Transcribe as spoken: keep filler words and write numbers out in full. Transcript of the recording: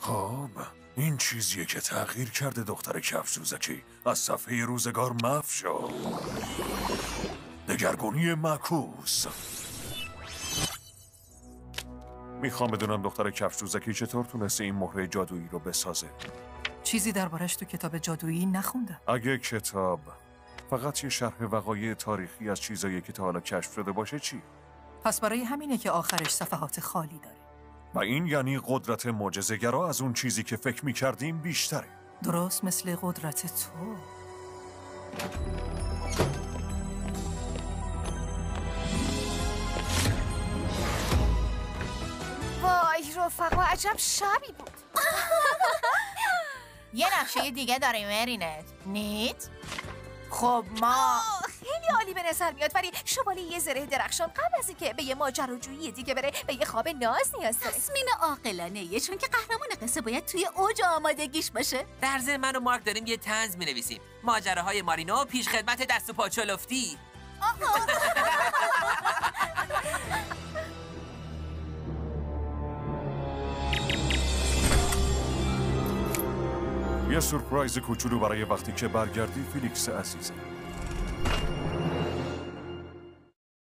خب این چیزیه که تغییر کرده دختر کفشوزکی از صفحه روزگار محو شد. دگرگونی معکوس. میخوام بدونم دختر کفشوزکی چطور تونسته این مهره جادویی رو بسازه. چیزی دربارش تو کتاب جادویی نخوندم. اگه کتاب فقط یه شرح وقایع تاریخی از چیزایی که تا حالا کشف شده باشه چی؟ پس برای همینه که آخرش صفحات خالی داره. و این یعنی قدرت معجزه‌گرا از اون چیزی که فکر می‌کردیم بیشتره. درست مثل قدرت تو. وای رفقا، عجب شبی بود. یه نقشه دیگه داریم مرینت. نیت؟ خب ما خیلی عالی به نظر میاد، ولی شمالی یه زره درخشان قبل از اینکه به یه ماجراجویی دیگه بره به یه خواب ناز نیاز داره. تصمیم عاقلانه‌ایه، چون که قهرمان قصه باید توی اوج آمادگیش باشه. در ضمن من و مارک داریم یه طنز می‌نویسیم. ماجراهای مارینو، پیش خدمت دست و پا چلفتی. یه سورپرایز کوچولو برای وقتی که برگردی فیلیکس عزیزم.